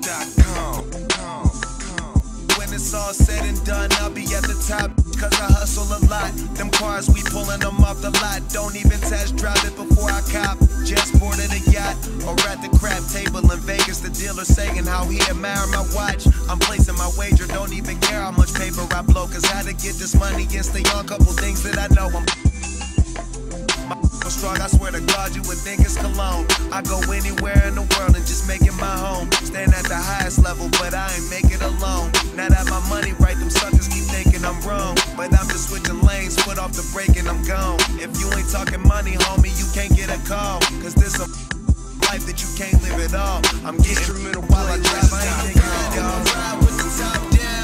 DealRace.com. When it's all said and done, I'll be at the top, cause I hustle a lot. Them cars, we pulling them off the lot. Don't even test drive it before I cop. Just boarded a yacht, or at the crap table in Vegas. The dealer saying how he admire my watch. I'm placing my wager, don't even care how much paper I blow, cause how to get this money is the young couple things that I know. I'm strong, I swear to God, you would think it's cologne. I go anywhere in the world and just make it my home. Staying at the highest level, but I ain't make it alone. Now that my money right, them suckers keep thinking I'm wrong. But I'm just switching lanes, foot off the brake and I'm gone. If you ain't talking money, homie, you can't get a call. Cause this a life that you can't live at all. I'm getting instrumental while I drive, I ain't thinking it, y'all. Ride with the top down.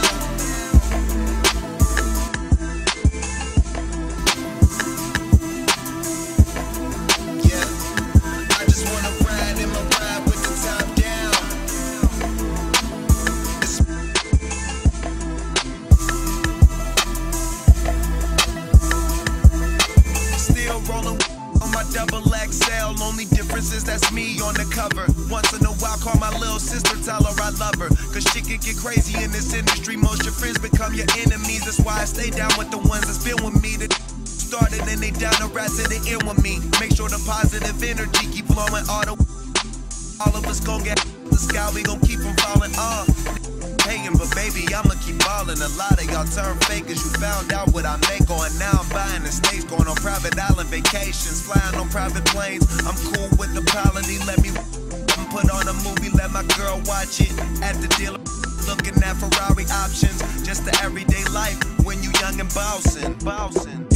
Double XL, only difference is that's me on the cover. Once in a while, call my little sister, tell her I love her. Cause shit can get crazy in this industry. Most your friends become your enemies. That's why I stay down with the ones that's been with me. That started and they down the rest to the end with me. Make sure the positive energy keep flowing. All of us gon' get the sky, we gon' keep from falling off. Hating, but baby, I'ma keep ballin'. A lot of y'all turn fakers. You found out what I make on. Now I'm buying estates, going on private island vacations, flying on private planes. I'm cool with the quality. Let me put on a movie, let my girl watch it. At the dealer, looking at Ferrari options. Just the everyday life when you young and bossin'.